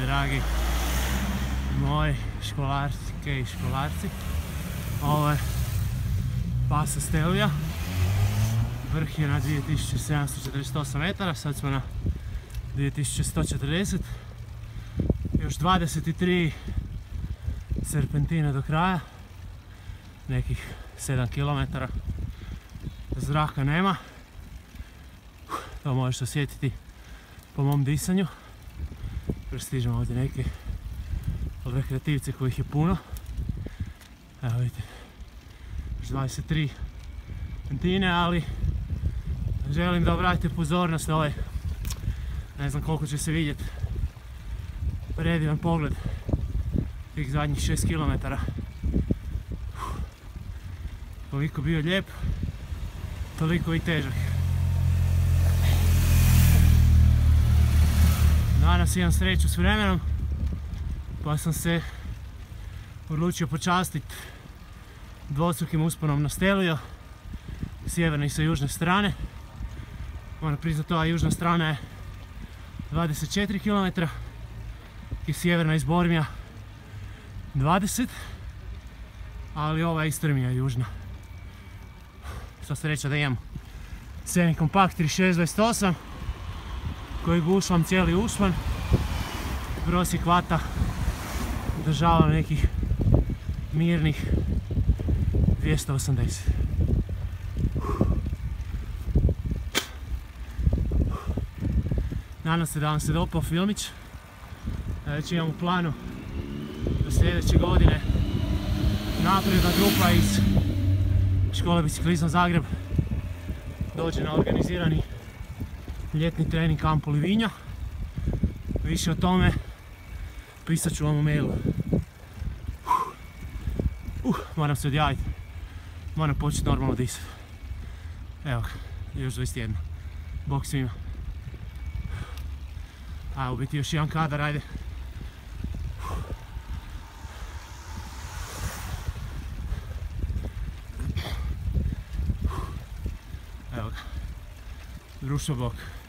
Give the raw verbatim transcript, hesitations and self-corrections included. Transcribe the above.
dragi moji školarke i školarci. Ovo je Paso Stelvio. Vrh je na dvije tisuće sedamsto četrdeset osam metara, sad smo na dvije tisuće sto četrdeset. Još dvadeset tri serpentina do kraja. Nekih sedam kilometara. Zraka nema. To možeš osjetiti po mom disanju. Prestižemo ovdje neke rekreativce kojih je puno. Evo vidite, još dvadeset tri serpentine, ali želim da obratite pozornost na ovaj, ne znam koliko će se vidjeti, predivan pogled tih zadnjih šest kilometara. Koliko bio lijep, toliko i težak. Danas imam sreću s vremenom, pa sam se odlučio počastiti dvostrukim usponom na Stelvio, sjeverne i sa južne strane. Moram priznati, ova južna strana je dvadeset četiri kilometra i sjeverna iz Bormija dvadeset, ali ova je istrmija južna. Sva sreća da imam Semi Compact trideset šest dvadeset osam koji gušlam cijeli uspon. Prosjek vata država nekih mirnih dvjesto osamdeset. Nadam se da vam se dopao filmić. Već imam u planu do sljedeće godine napredna grupa iz škole Biciklizam Zagreb dođe na organizirani ljetni trening kamp u Livinja. Više o tome pisat ću vam u mailu. Uh, moram se odjaviti. Moram početi normalno disati. Evo ga, još dvadeset jedan. Bok svima. A u biti još jedan kadar, ajde. Evo ga. Društvo bok.